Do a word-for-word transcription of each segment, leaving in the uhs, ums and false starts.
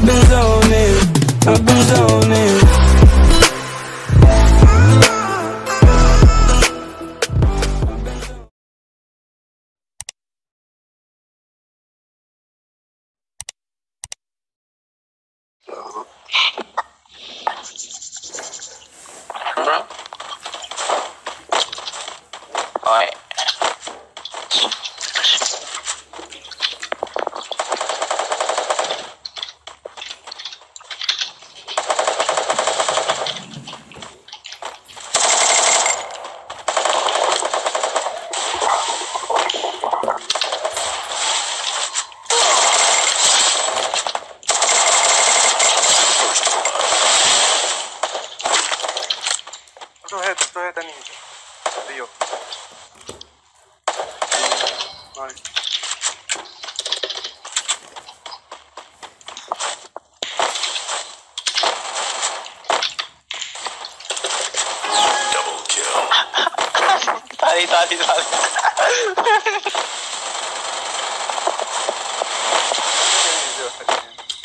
I've been zoning, I've been zoning. Oi. Кто это? Кто это ниндзя? Рио. Найс. Tadi, tadi, tadi. Ниндзя, хотя.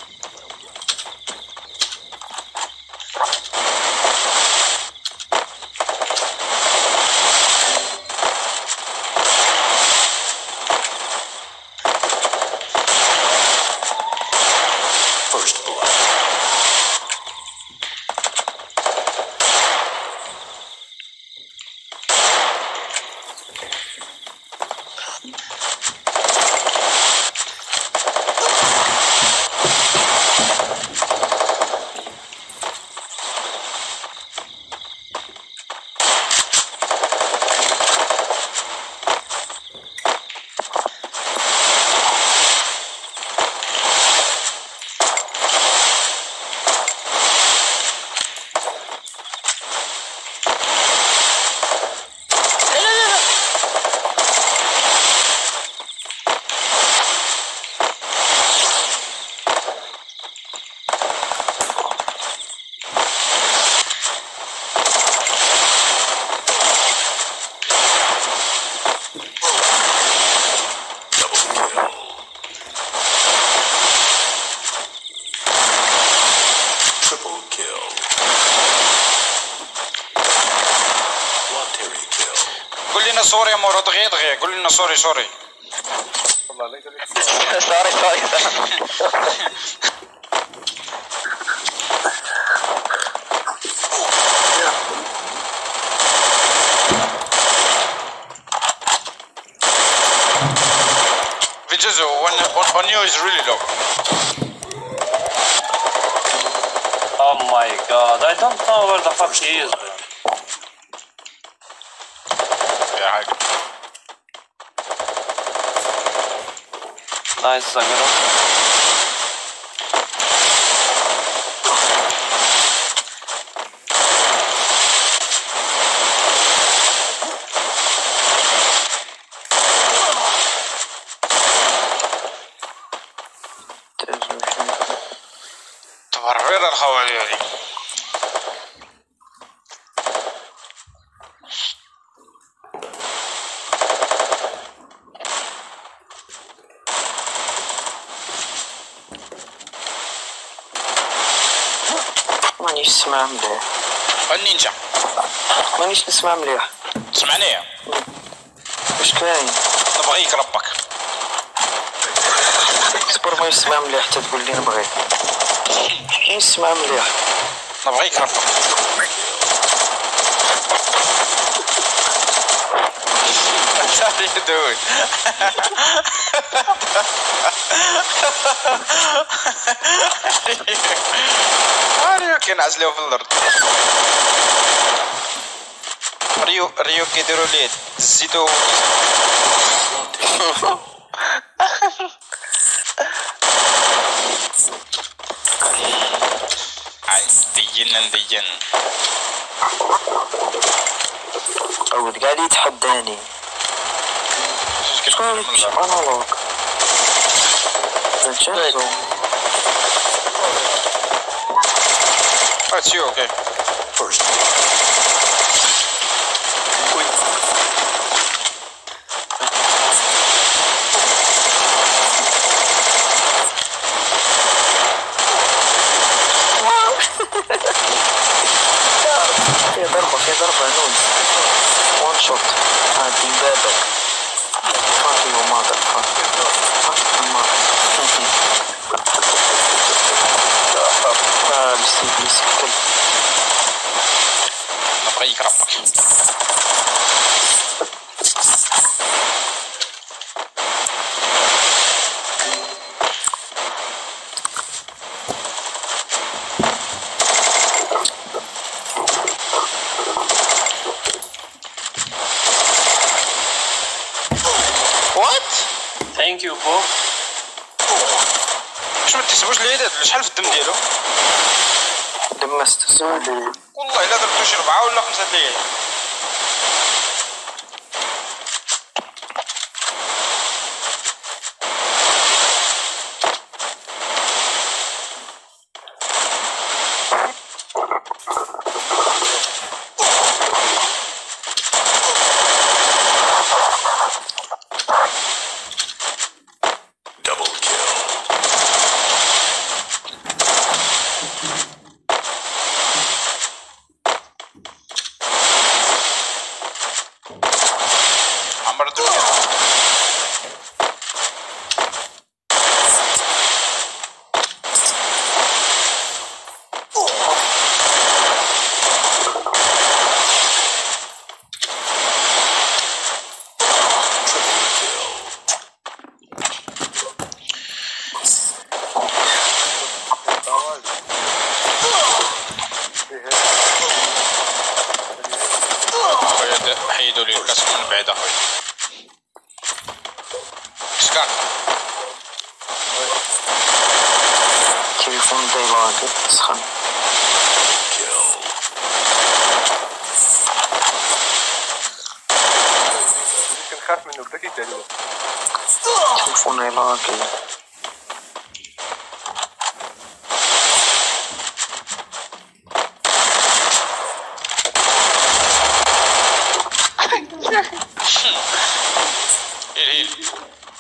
قول لنا سوري يا مورا، دغيا دغيا قول لنا سوري سوري. والله لا يقول لك Sorry, sorry. Vijazo, one on, on you is really low. Oh my god, I don't know where the fuck he is. يا حاجة. Nice, Zagero. تبرر الخوالي هذه. مانيش نسمع مليح. النينجا. مانيش نسمع مليح. سمعني. واش كاين؟ نبغيك ربك. صبر ما يسمع مليح حتى تقول لي نبغيك. يسمع مليح. نبغيك ربك. What are you doing? ريو كينعزلو في الارض. ريو ريو كيديروا ليه الزيتو. ندين ندين. عود قاعد يتحداني. شكون مونولوج؟ فينشينزو. It's you, okay. First. في ضربة في ضربة نوز وان شوت هادي بابك فاكي وماذا فاكي لا بسي بسي كل نبغى يكرمك. ثانك يو بو. واش ما تحسبوش العداد ولا شحال في الدم ديالو؟ دمست الزول والله الا ضربتو شي ربعة ولا خمسة ديال. عمرت بكره. حيدوا لي الكاس من بعيد اخويا. سكان تليفون دايلاك تسخن كنخاف منه بدا كيتعلم. تليفون علاقي هيل هيل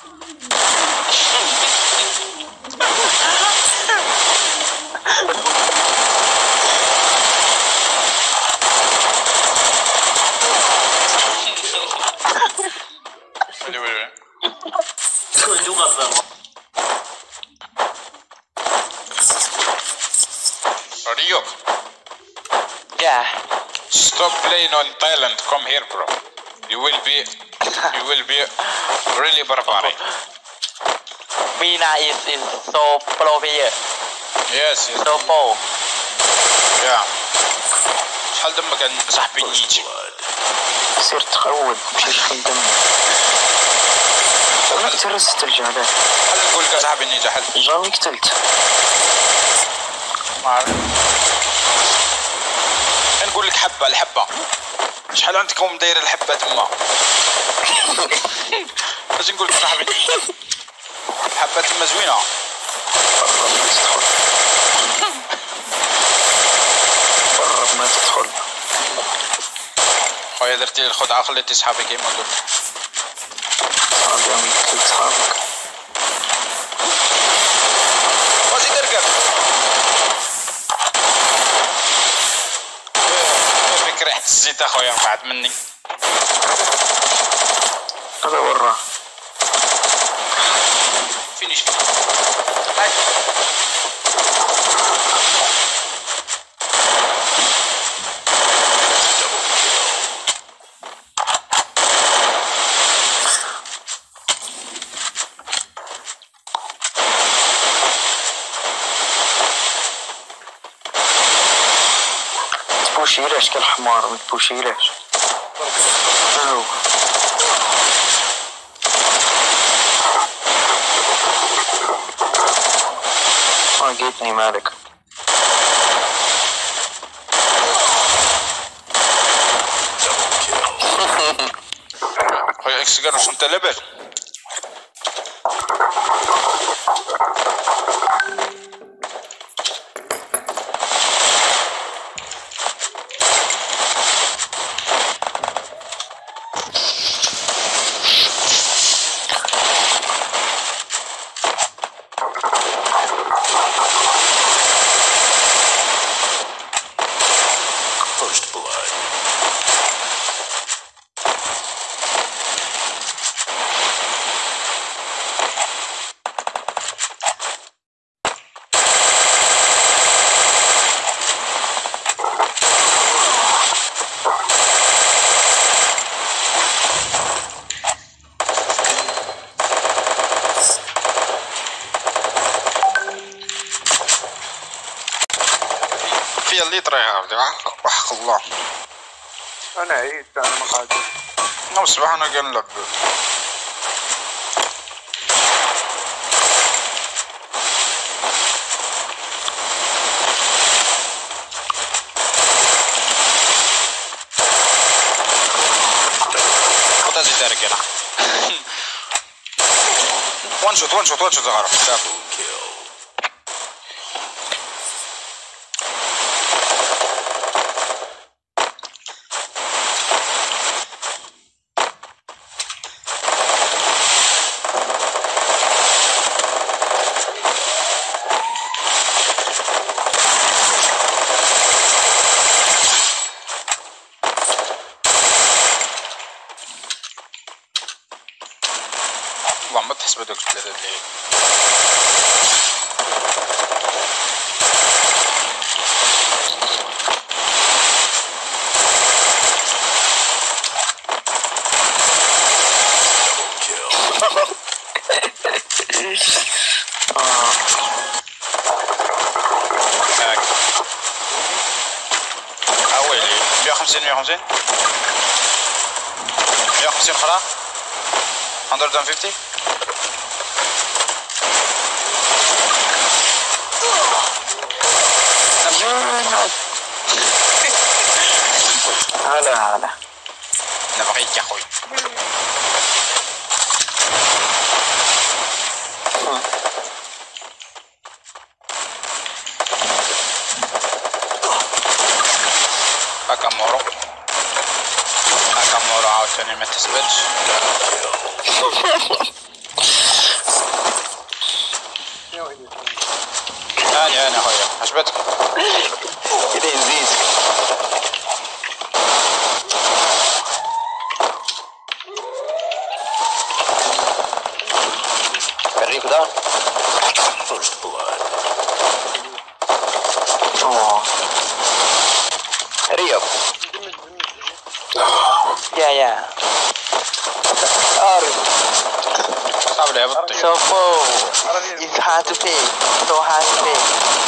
ويلي ويلي Rio. Yeah. Stop playing on Thailand. Come here, bro. You will be, you will be really barbaric. Mina is is so pro player. Yes, yes. So pro. Yeah. شحال دمك عند صاحبي نيتي. سير تخود مشي شحال دم. انا ترست الجهل. شحال نقول لك صاحبي نيتي حل. جامي قتلت. ما عرفت. نقول لك حبه الحبه. شحال عندكم دايره الحبه تما؟ اش نقول لك صاحبي الحبه تما زوينه. برا ما تدخل. خويا درتي الخدعه خليتي صحابي كيما قلت. صحابي عمي قتلت صحابك. واش يركب؟ فيك ريحة الزيت اخويا بعد مني. هذا وراه. فينيش. تبوشيلاش كالحمار ما تبوشيلاش. الو ما جيتني مالك. خويا اكس قالوا انت لاباس. First هي اللي طريها وحق الله. انا عيد انا ما قادر. نو صباح انا كنلعب. خذ زيد رجاله. وان شوت وان شوت وان شوت صغار. والله ما تحسب هذوك الثلاثة اللي هاك اويلي مية وخمسين مية وخمسين مية وخمسين اخرى مية وخمسين هلا هلا نبغيك يا اخوي. اكامورو اكامورو عاوتاني ما تثبتش. هاني هاني اخويا عجبتك كده يزيد. فريق ده اوه رياض يا يا ارض صعب يا بطي. So full. It's hard to pay. So hard to pay.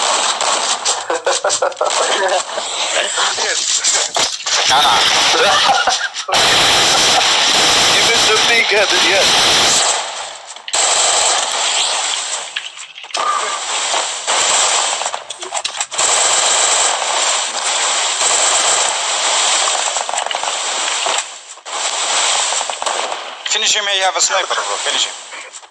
انا جبت البيك هذا ديال finish him. You have a sniper bro. Finish him.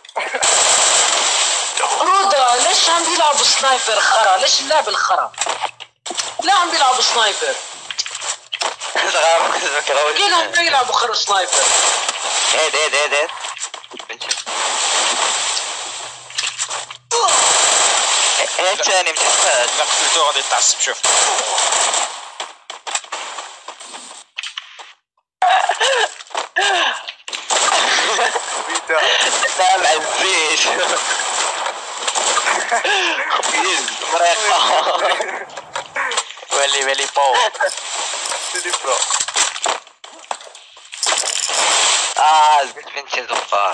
رودا ليش عم بيلعبوا سنايبر خرا؟ ليش اللعب الخرا؟ لا عم بيلعبوا سنايبر. كلهم بيلعبوا خرا سنايبر. هيد هيد هيد هيد هيد ثاني متحتاج. لا قتلته غادي يتعصب. شوف سامع الزيت مريقة Really, really poor. اه زبط بنتي الظفار.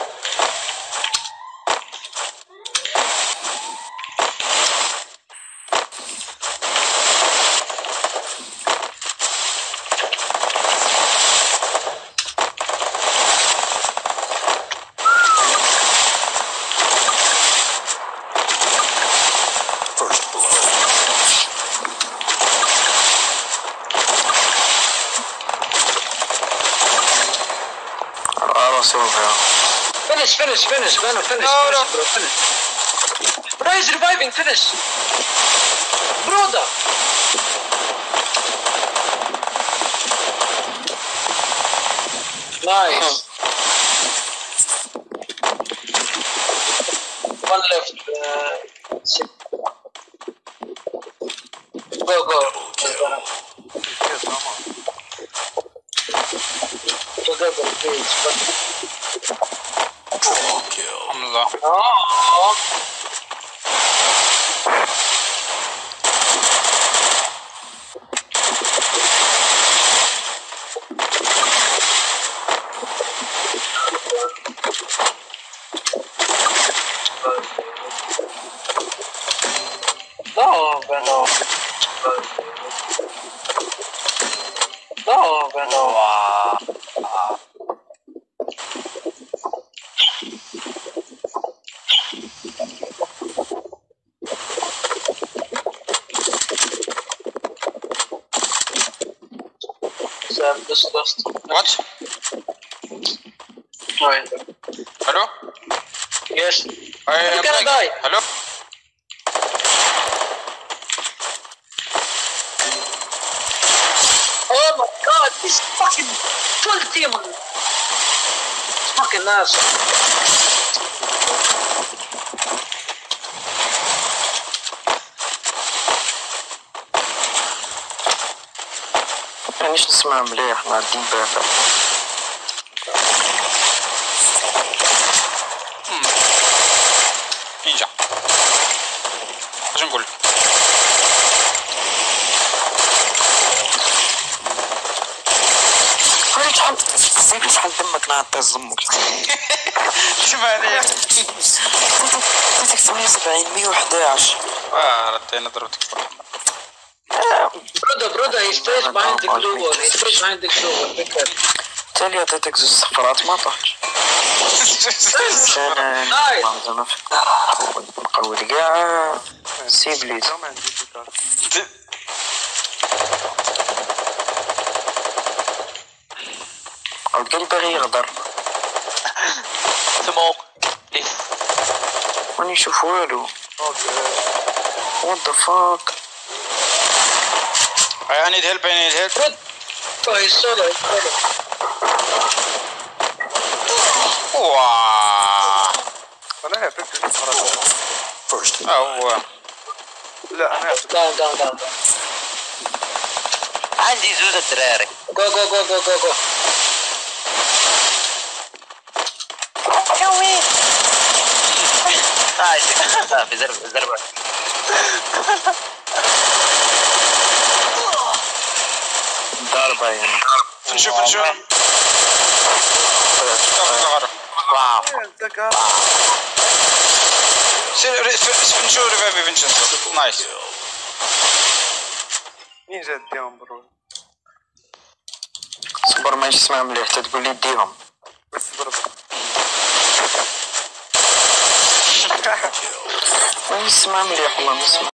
Finish, finish, finish, Venom, finish, No, finish, no. bro, finish. Bro, he's reviving, finish. Broda. Nice. One left. Uh, six. Go, go. Together, please. But... حمزة. Oh. No, Venom. No, but no. Wow. Sam, this lost. What? Right. Hello? Yes. I am gonna like- die. Hello? Oh my god, this fucking full team. Fucking ass. مانيش نسمع مليح معدين بافا. ينجح. اش نقول لك؟ قولي شحال زيد شحال دمك نعطي زمك. ثمانية. عطيتك ثمانية وسبعين مية وحداش. اه ردينا ضربتك صح. Brother, brother, he's straight behind the glue wall. He's straight behind the glue wall. Big head. تالي عطيتك زوج صفرات ما طحتش. كان Nice. زعما نقول كاع سيبليت. ما عندي فكرة. عاود قال باغي يغدر. Smoke. Please. ماني نشوف والو. اوكي. What the fuck. I need help, I need help. Good. Oh, he's solo. He's solo. وااه. انا عرفت الصراحة. اه هو. لا انا عرفت. Down, down, down, down. عندي زوز الدراري. Go, go, go, go, go, go. عادي. صافي زرب زرب. ضربة يعني. نشوف نشوف. واو. الذكاء. نشوف ريفايفي فينشنسو. نايس. مين جا ديهم برو؟ صبر ما يسمع مليح تقول لي ديهم. بس ضرب. ما يسمع مليح والله ما يسمع.